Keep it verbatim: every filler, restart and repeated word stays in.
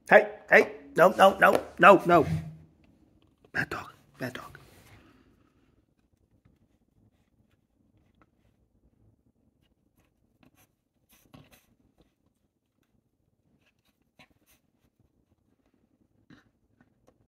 Hey, hey, no, no, no, no, no. Bad dog, bad dog.